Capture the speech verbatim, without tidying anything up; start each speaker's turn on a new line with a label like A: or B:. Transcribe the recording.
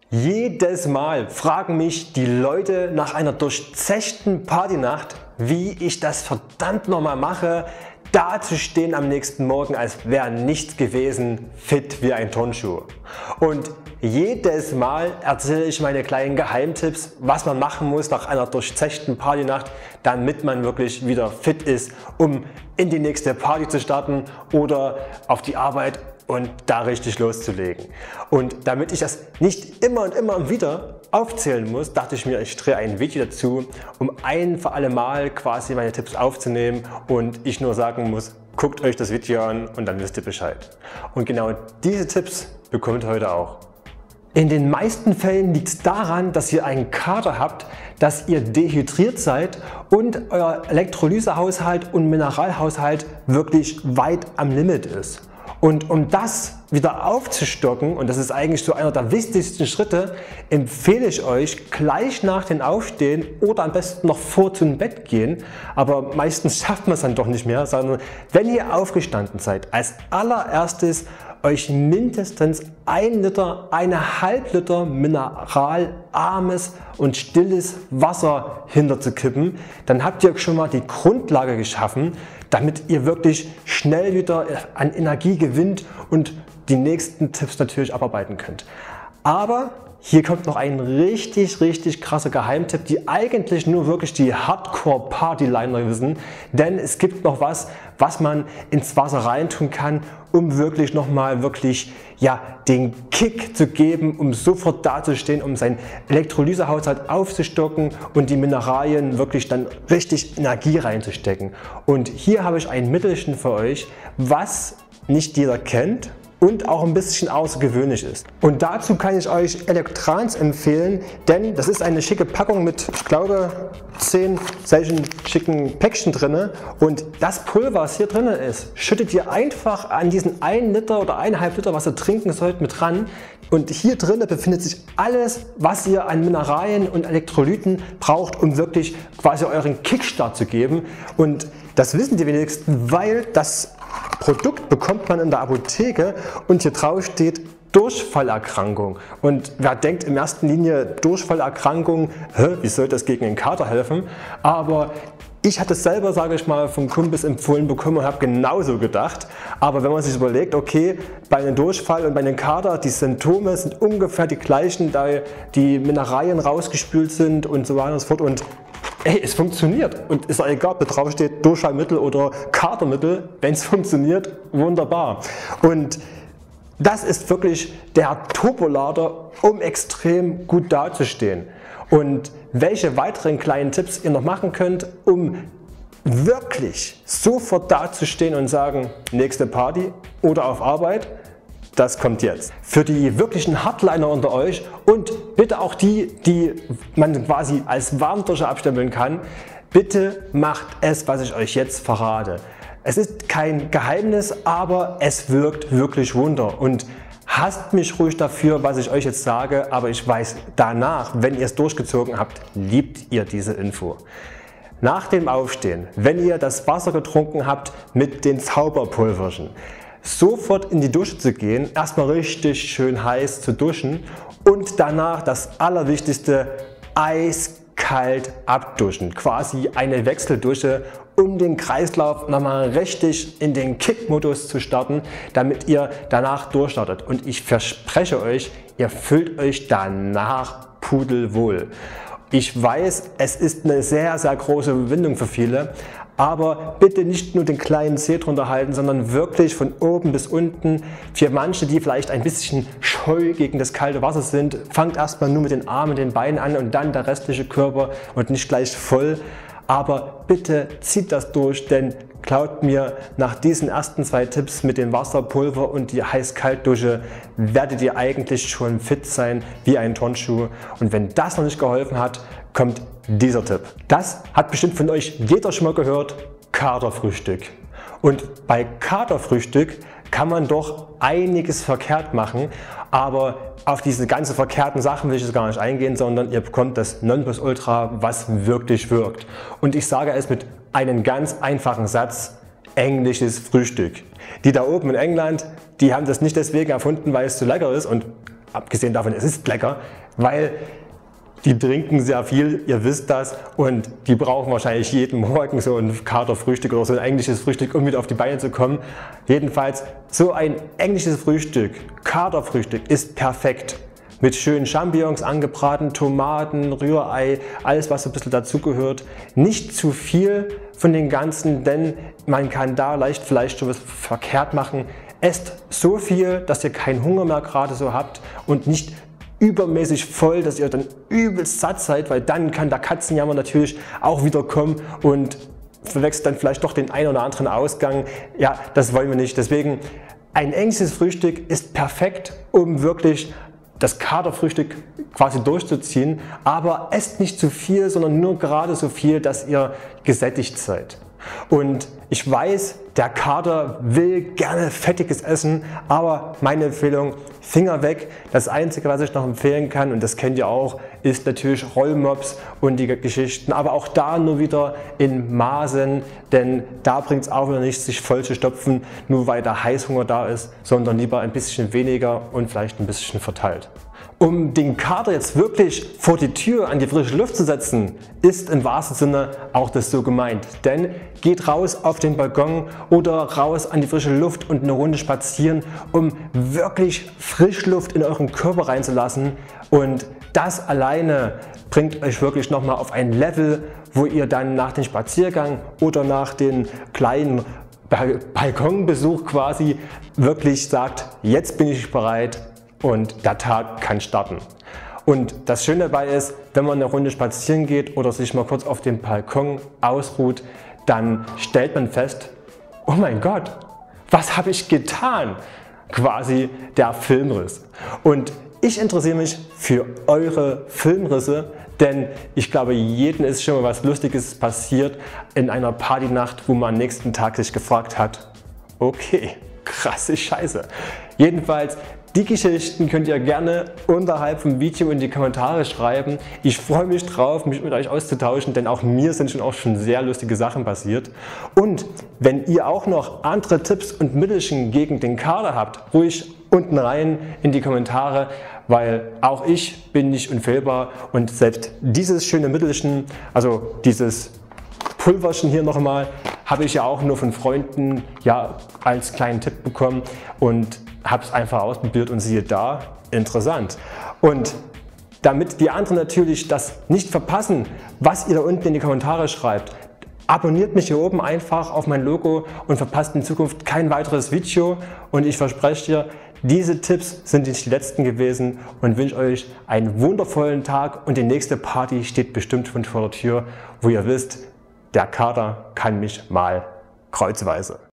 A: Jedes Mal fragen mich die Leute nach einer durchzechten Partynacht, wie ich das verdammt nochmal mache, dazustehen am nächsten Morgen, als wäre nichts gewesen, fit wie ein Turnschuh. Und jedes Mal erzähle ich meine kleinen Geheimtipps, was man machen muss nach einer durchzechten Partynacht, damit man wirklich wieder fit ist, um in die nächste Party zu starten oder auf die Arbeit und da richtig loszulegen. Und damit ich das nicht immer und immer wieder aufzählen muss, dachte ich mir, ich drehe ein Video dazu, um ein für alle Mal quasi meine Tipps aufzunehmen und ich nur sagen muss, guckt euch das Video an und dann wisst ihr Bescheid. Und genau diese Tipps bekommt ihr heute auch. In den meisten Fällen liegt es daran, dass ihr einen Kater habt, dass ihr dehydriert seid und euer Elektrolysehaushalt und Mineralhaushalt wirklich weit am Limit ist. Und um das wieder aufzustocken, und das ist eigentlich so einer der wichtigsten Schritte, empfehle ich euch gleich nach dem Aufstehen oder am besten noch vor zum Bett gehen, aber meistens schafft man es dann doch nicht mehr, sondern wenn ihr aufgestanden seid, als allererstes euch mindestens ein Liter, eine halb Liter mineralarmes und stilles Wasser hinterzukippen, dann habt ihr schon mal die Grundlage geschaffen, damit ihr wirklich schnell wieder an Energie gewinnt und die nächsten Tipps natürlich abarbeiten könnt. Aber hier kommt noch ein richtig, richtig krasser Geheimtipp, die eigentlich nur wirklich die Hardcore-Partyliner wissen, denn es gibt noch was, was man ins Wasser reintun kann, um wirklich nochmal wirklich ja, den Kick zu geben, um sofort dazustehen, um seinen Elektrolysehaushalt aufzustocken und die Mineralien wirklich dann richtig Energie reinzustecken. Und hier habe ich ein Mittelchen für euch, was nicht jeder kennt und auch ein bisschen außergewöhnlich ist. Und dazu kann ich euch Elektrans empfehlen, denn das ist eine schicke Packung mit, ich glaube, zehn solchen schicken Päckchen drin. Und das Pulver, was hier drin ist, schüttet ihr einfach an diesen einen Liter oder eineinhalb Liter, was ihr trinken sollt, mit ran. Und hier drin befindet sich alles, was ihr an Mineralien und Elektrolyten braucht, um wirklich quasi euren Kickstart zu geben. Und das wissen die wenigsten, weil das Produkt bekommt man in der Apotheke und hier drauf steht Durchfallerkrankung. Und wer denkt in erster Linie Durchfallerkrankung, hä, wie soll das gegen den Kater helfen? Aber ich hatte es selber, sage ich mal, vom Kumpels empfohlen bekommen und habe genauso gedacht. Aber wenn man sich überlegt, okay, bei einem Durchfall und bei einem Kater, die Symptome sind ungefähr die gleichen, da die Mineralien rausgespült sind und so weiter und so fort. Und ey, es funktioniert und ist auch egal, ob da drauf steht Durchfallmittel oder Katermittel, wenn es funktioniert, wunderbar. Und das ist wirklich der Turbolader, um extrem gut dazustehen. Und welche weiteren kleinen Tipps ihr noch machen könnt, um wirklich sofort dazustehen und sagen, nächste Party oder auf Arbeit, das kommt jetzt. Für die wirklichen Hardliner unter euch und bitte auch die, die man quasi als Warmdusche abstempeln kann, bitte macht es, was ich euch jetzt verrate. Es ist kein Geheimnis, aber es wirkt wirklich Wunder. Und hasst mich ruhig dafür, was ich euch jetzt sage, aber ich weiß danach, wenn ihr es durchgezogen habt, liebt ihr diese Info. Nach dem Aufstehen, wenn ihr das Wasser getrunken habt mit den Zauberpulverchen, sofort in die Dusche zu gehen, erstmal richtig schön heiß zu duschen und danach das Allerwichtigste, eiskalt abduschen. Quasi eine Wechseldusche, um den Kreislauf nochmal richtig in den Kick-Modus zu starten, damit ihr danach durchstartet. Und ich verspreche euch, ihr fühlt euch danach pudelwohl. Ich weiß, es ist eine sehr, sehr große Überwindung für viele, aber bitte nicht nur den kleinen Zeh drunter halten, sondern wirklich von oben bis unten. Für manche, die vielleicht ein bisschen scheu gegen das kalte Wasser sind, fangt erstmal nur mit den Armen, den Beinen an und dann der restliche Körper und nicht gleich voll. Aber bitte zieht das durch, denn glaubt mir, nach diesen ersten zwei Tipps mit dem Wasserpulver und die Heiß-Kalt-Dusche werdet ihr eigentlich schon fit sein wie ein Turnschuh. Und wenn das noch nicht geholfen hat, kommt dieser Tipp. Das hat bestimmt von euch jeder schon mal gehört, Katerfrühstück. Und bei Katerfrühstück kann man doch einiges verkehrt machen, aber auf diese ganzen verkehrten Sachen will ich jetzt gar nicht eingehen, sondern ihr bekommt das Nonplusultra, was wirklich wirkt. Und ich sage es mit einem ganz einfachen Satz, englisches Frühstück. Die da oben in England, die haben das nicht deswegen erfunden, weil es zu lecker ist und abgesehen davon, es ist lecker, weil die trinken sehr viel, ihr wisst das, und die brauchen wahrscheinlich jeden Morgen so ein Katerfrühstück oder so ein englisches Frühstück, um wieder auf die Beine zu kommen. Jedenfalls, so ein englisches Frühstück, Katerfrühstück, ist perfekt. Mit schönen Champignons angebraten, Tomaten, Rührei, alles was so ein bisschen dazugehört. Nicht zu viel von den Ganzen, denn man kann da leicht vielleicht schon was verkehrt machen. Esst so viel, dass ihr keinen Hunger mehr gerade so habt und nicht übermäßig voll, dass ihr dann übelst satt seid, weil dann kann der Katzenjammer natürlich auch wieder kommen und verwechselt dann vielleicht doch den einen oder anderen Ausgang. Ja, das wollen wir nicht. Deswegen ein englisches Frühstück ist perfekt, um wirklich das Katerfrühstück quasi durchzuziehen, aber esst nicht zu viel, sondern nur gerade so viel, dass ihr gesättigt seid. Und ich weiß, der Kater will gerne fettiges essen, aber meine Empfehlung, Finger weg. Das Einzige, was ich noch empfehlen kann, und das kennt ihr auch, ist natürlich Rollmops und die Geschichten, aber auch da nur wieder in Maßen, denn da bringt es auch wieder nichts, sich voll zu stopfen, nur weil der Heißhunger da ist, sondern lieber ein bisschen weniger und vielleicht ein bisschen verteilt. Um den Kater jetzt wirklich vor die Tür an die frische Luft zu setzen, ist im wahrsten Sinne auch das so gemeint. Denn geht raus auf den Balkon oder raus an die frische Luft und eine Runde spazieren, um wirklich Frischluft in euren Körper reinzulassen. Und das alleine bringt euch wirklich nochmal auf ein Level, wo ihr dann nach dem Spaziergang oder nach dem kleinen Balkonbesuch quasi wirklich sagt, jetzt bin ich bereit. Und der Tag kann starten. Und das Schöne dabei ist, wenn man eine Runde spazieren geht oder sich mal kurz auf dem Balkon ausruht, dann stellt man fest, oh mein Gott, was habe ich getan? Quasi der Filmriss. Und ich interessiere mich für eure Filmrisse, denn ich glaube, jedem ist schon mal was Lustiges passiert in einer Partynacht, wo man am nächsten Tag sich gefragt hat, okay, krasse Scheiße. Jedenfalls, die Geschichten könnt ihr gerne unterhalb vom Video in die Kommentare schreiben. Ich freue mich drauf, mich mit euch auszutauschen, denn auch mir sind schon auch schon sehr lustige Sachen passiert. Und wenn ihr auch noch andere Tipps und Mittelchen gegen den Kater habt, ruhig unten rein in die Kommentare, weil auch ich bin nicht unfehlbar und selbst dieses schöne Mittelchen, also dieses Pulverchen hier nochmal, habe ich ja auch nur von Freunden ja als kleinen Tipp bekommen und habe es einfach ausprobiert und siehe da, interessant. Und damit die anderen natürlich das nicht verpassen, was ihr da unten in die Kommentare schreibt, abonniert mich hier oben einfach auf mein Logo und verpasst in Zukunft kein weiteres Video. Und ich verspreche dir, diese Tipps sind nicht die letzten gewesen und wünsche euch einen wundervollen Tag und die nächste Party steht bestimmt schon vor der Tür, wo ihr wisst, der Kater kann mich mal kreuzweise.